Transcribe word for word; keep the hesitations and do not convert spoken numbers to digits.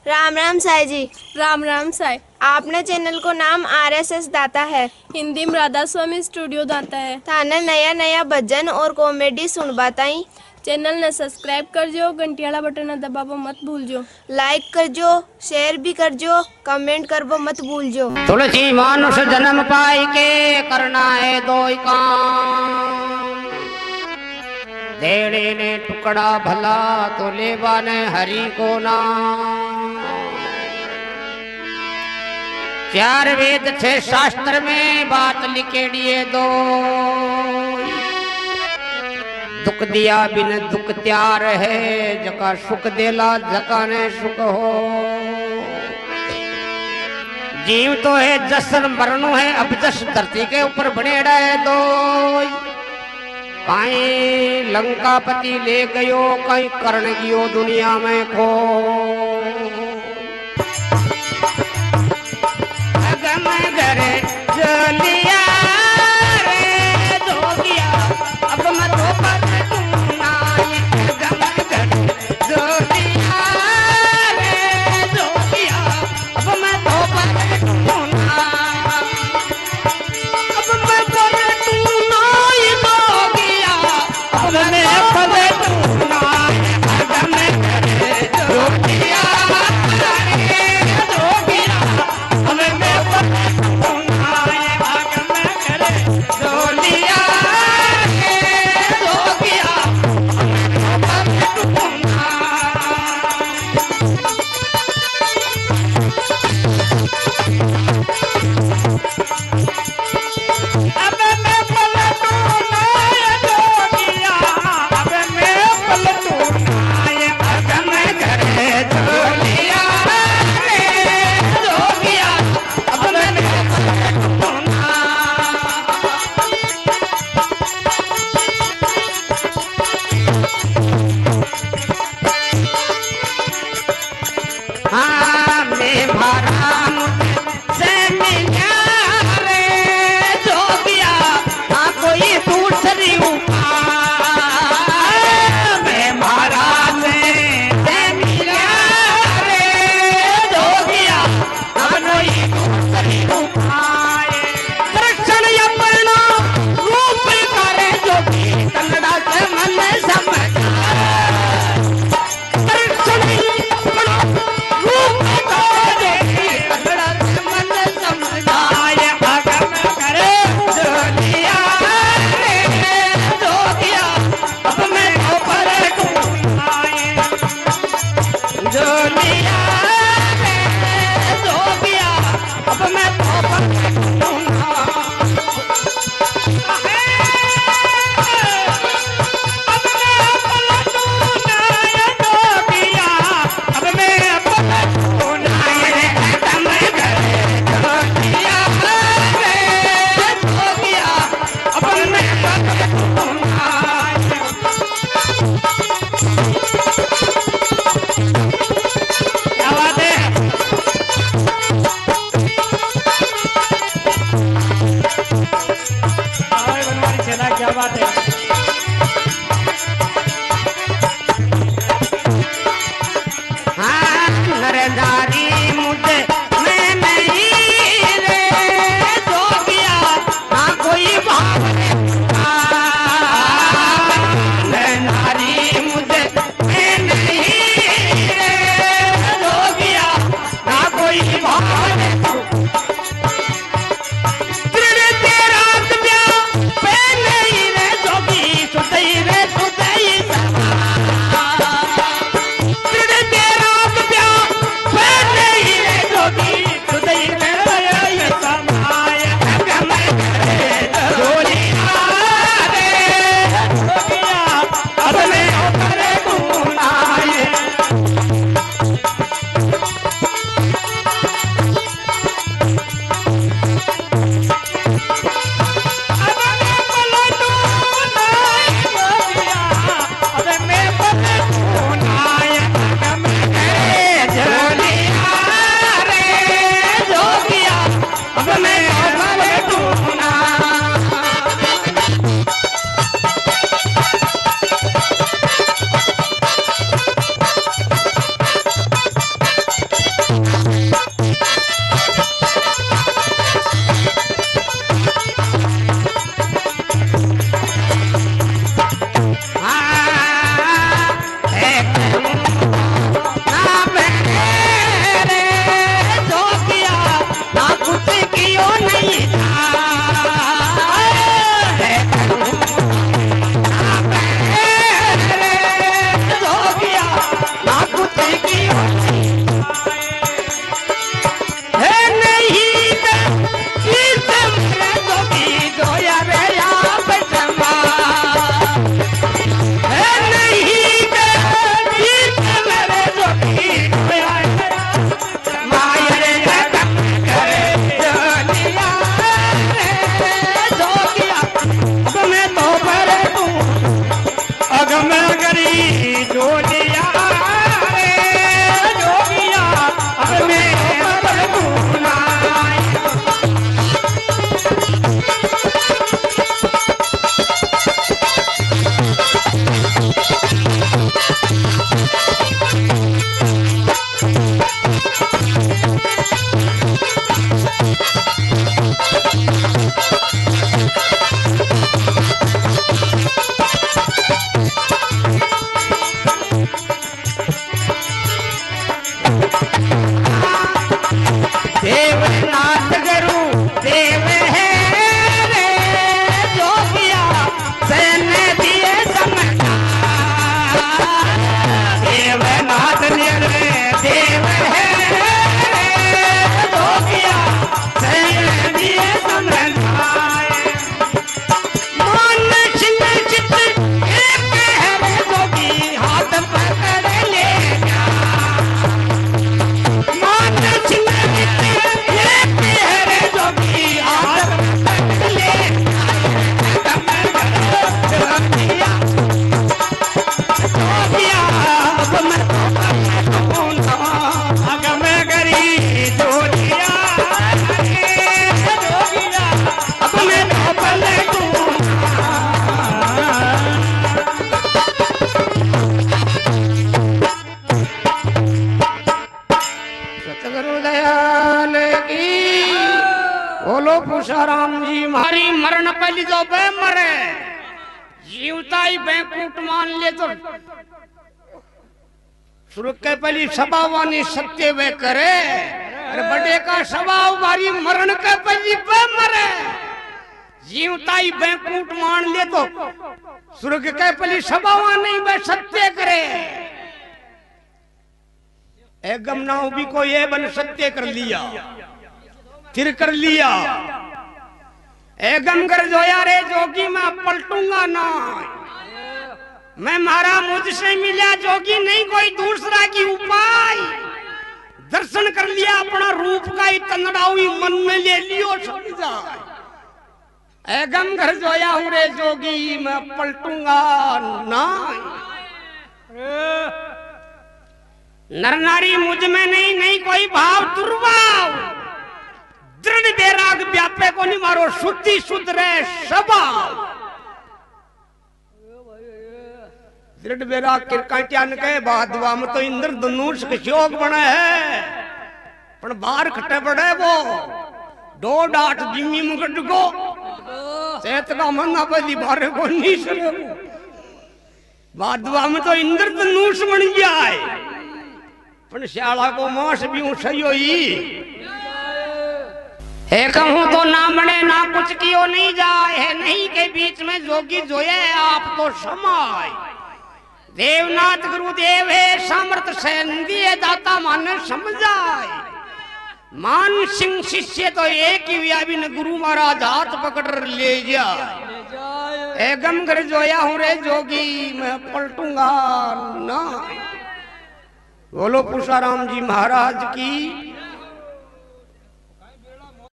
राम राम साई जी। राम राम साई। आपने चैनल को नाम आरएसएस दाता है, हिंदी में राधा स्वामी स्टूडियो दाता है। थाने नया नया भजन और कॉमेडी सुन बताई। चैनल ने सब्सक्राइब कर जो, घंटी वाला बटन दबाबो मत भूल जो। लाइक कर जो, शेयर भी कर जो, कमेंट करबो मत भूल जो। तुलसी मानुष जन्म पाई के करना है दो काम, देने ने टुकड़ा भला तो लेवा ने हरि को नाम। चार वेद छह शास्त्र में बात लिखेड़ी है दो, दुख दिया बिन दुख त्यार है, जका सुख देला जका ने सुख हो। जीव तो है जसन मरणो है, अब जस धरती के ऊपर बनेड़ा है दो। कहीं लंकापति ले गयो, कहीं कर्ण गियो दुनिया में खो। अगम घरे जलिया रे जोगिया, अब मत पर तुमना ये अगम घरे जलिया रे जोगिया, अब मत पर तुमना, अब मैं पर तुमना ये जोगिया, अब मैं पर तुमना अगम घरे जोगिया रे जोगिया, अब मैं देवनाथ गुरु देव है रे जोगिया सैन दिए समझा देवनाथ रे देव है रे जोगिया सैन दिए समझा मन सिंह चित एक है रे जोगी हाथ पकड़ ले जा मन सिंह चित एक है रे जोगी हाथ पकड़ ले जोगिया जोगिया अब मैं अगम गरी जोगिया जोगिया अब मैं पलटू सतगुरु दयाल की बोलो पुषाराम जी मारी मरण पहली जो बे मरे जीवता ही बैंकूट मान ले तो शुरू के पहली सभावानी सत्य वे करे अरे बड़े का स्वभाव मारी मरण के पहली बे मरे जीवता ही बैंकूट मान ले तो शुरू के पहली सभावा नहीं वे सत्य करे एकम नाव भी को ये बन सत्य कर लिया फिर कर लिया एकम कर जोया रे जोगी मैं पलटूंगा ना मैं मारा मुझसे मिला जोगी नहीं कोई दूसरा की उपाय दर्शन कर लिया अपना रूप का ही तंगड़ाई मन में ले लियो समझा एकम घर जोया हूं रे जोगी मैं पलटूंगा ना नर नारी मुझ में नहीं नहीं कोई भाव दुर्भाव दृढ़ बेराग व्यापे को नहीं मारो शुद्धि शुद्ध रहे स्वभाव दृढ़ बेराग किरकाट्यान के बाद में तो इंद्र धनुष के योग बने है पर बाहर खटे पड़े वो दो डाट जिम्मी मुकट को सेत का मना पहली बार को नहीं सुने बाद में तो इंद्र धनुष बन जाए पण श्याला को मांस भी सही होई है कहूं तो ना बने ना कुछ कियो नहीं जाए है नहीं के बीच में जोगी जोए आप तो समाय देवनाथ गुरुदेव है समर्थ सैन दिए दाता मान समझाए मान सिंह शिष्य तो एक ही व्याबिन गुरु महाराज हाथ पकड़ ले जाए एकम घर जोया हूं रे जोगी मैं पलटूंगा ना बोलो पुषाराम जी महाराज की